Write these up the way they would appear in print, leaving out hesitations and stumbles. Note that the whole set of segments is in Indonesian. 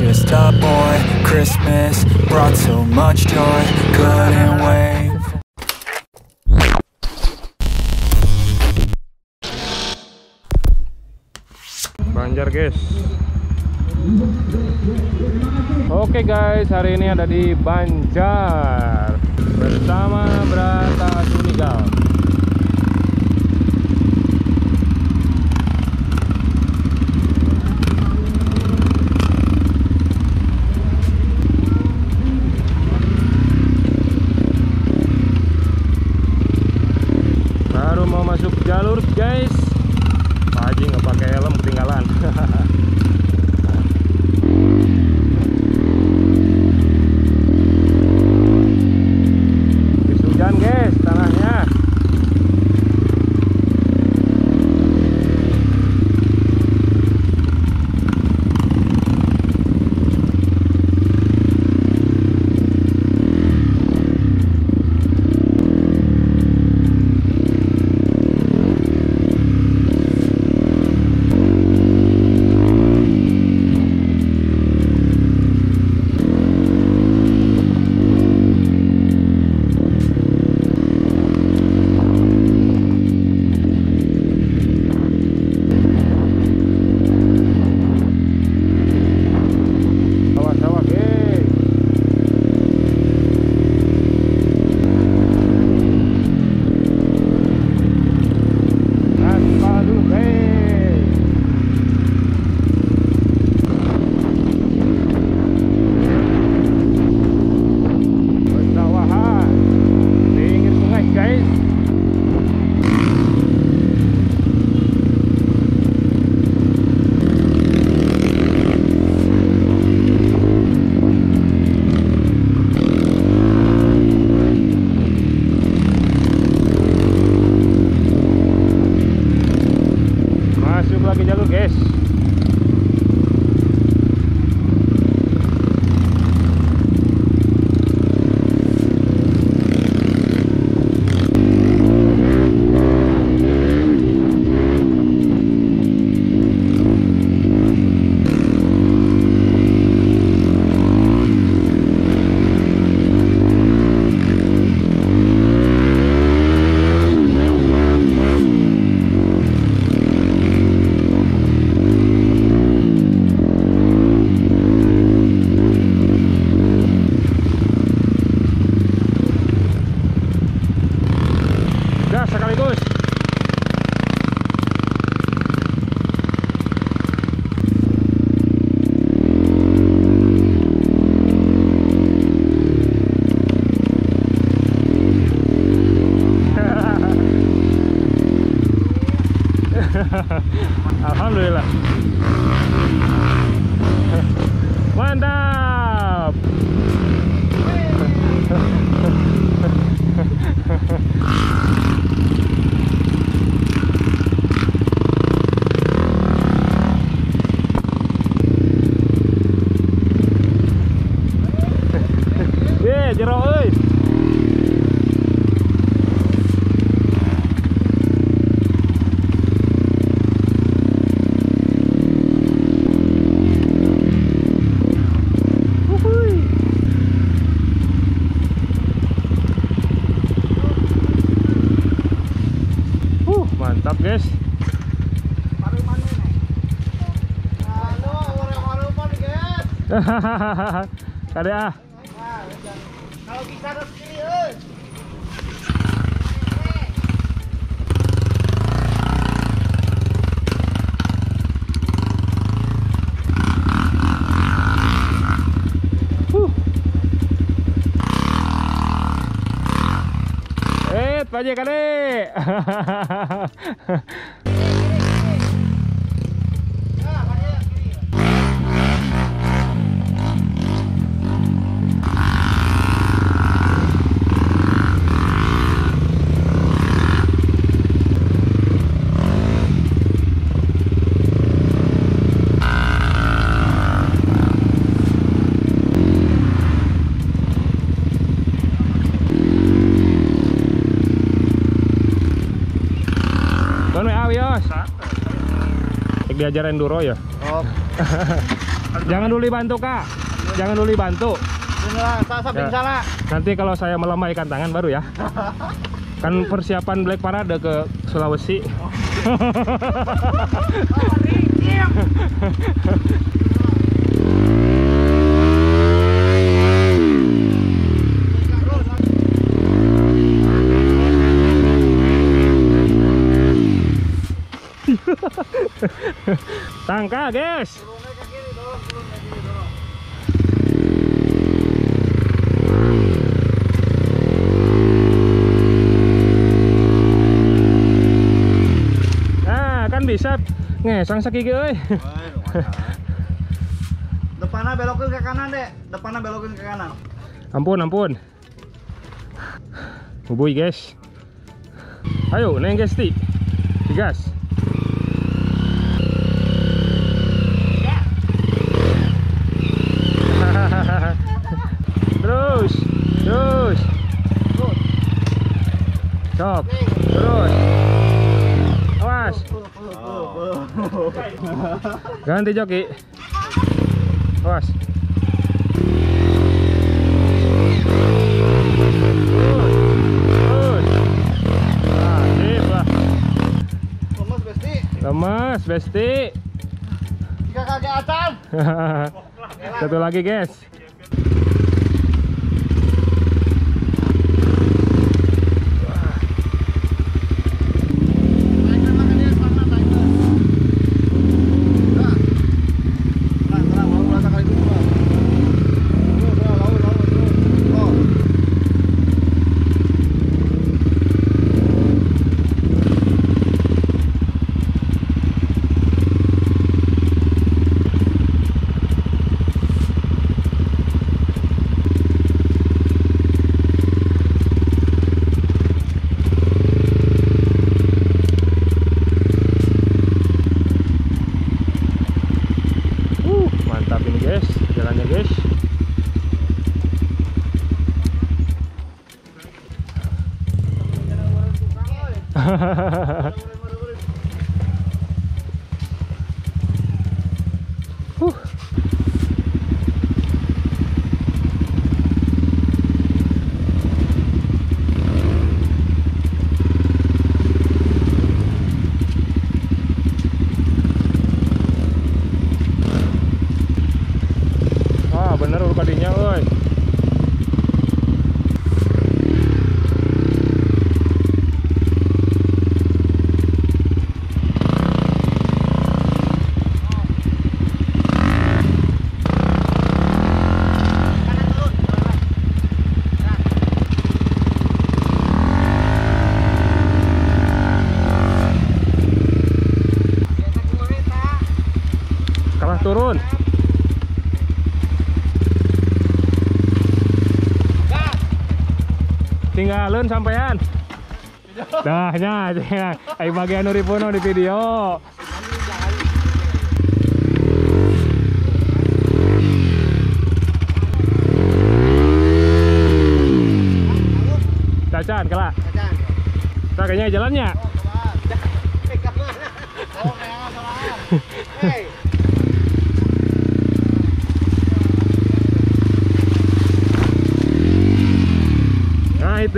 just a boy. Christmas brought so much joy, couldn't wait. Banjar guys. Oke guys, hari ini ada di Banjar bersama Brata Tunigal. Baru mau masuk jalur guys. Pak Haji nggak pakai helm, ketinggalan. Habis hujan guys tanahnya. Lagi jalur guys. Sekaligus. Alhamdulillah. Mantap. Jero euy. Mantap guys. Kada kalau bisa harus kiri euy. Pak Haji kade. Diajar enduro ya? Oh. Jangan dulu bantu kak. Jangan dulu bantu. Beneran, samping sana. Nanti kalau saya melambaikan tangan baru ya. Kan persiapan Black Parade ke Sulawesi. Tangka guys. Nah kan bisa ngesang sakit euy. Depannya belokin ke kanan deh. Depannya belokin ke kanan. Ampun. Bubuy guys. Ayo neng guys ti. Digas. Terus. Stop. Terus. Awas. Ganti joki. Awas. Lemas, Besti. Tiga kaki acan. Satu lagi, guys. Mantap ini guys, jalannya guys. Bener udah padinya, oi. Kalah turun. Tinggalin sampean. Dahnya ai bagian nuripuno di video. Cacan kalah. Nah, kayaknya jalannya. Nah itu.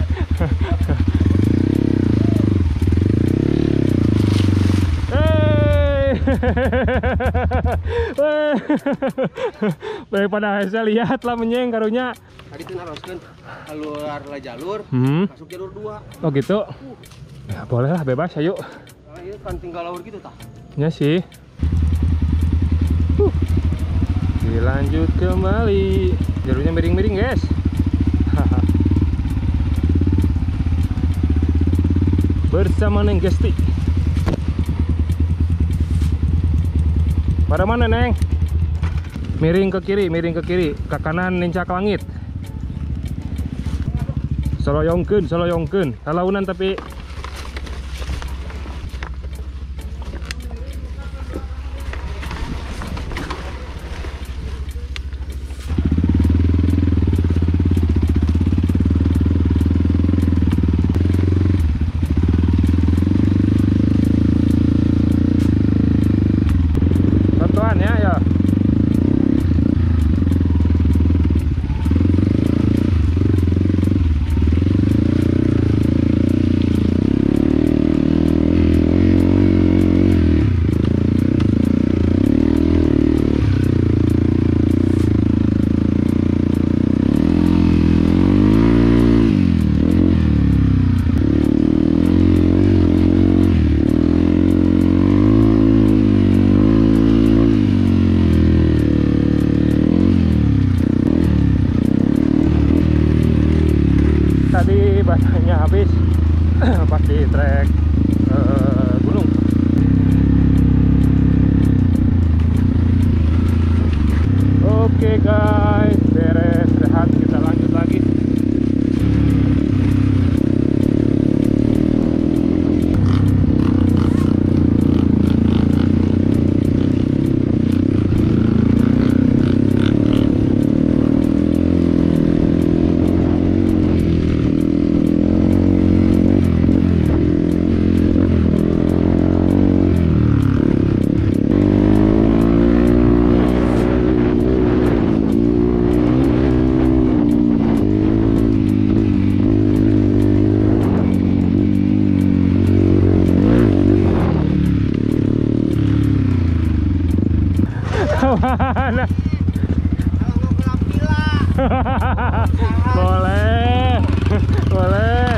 Daripada saya lihat lah menyeng karunya. Tadi tuh naroskeun keluar jalur, masuk jalur 2. Oh gitu. Ya boleh lah, bebas ayo. Nah, iya kan tinggal laur gitu tah. Ya sih. Dilanjut kembali. Jalurnya miring-miring guys. Bersama Neng Gesti. Pada mana Neng? Miring ke kiri, ke kanan nincak langit. Soloyongkeun, kalaunan tapi ya. habis pas di trek gunung. Oke guys, beres rehat, kita lanjut lagi. Mana? Boleh, boleh.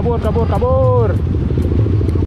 kabur.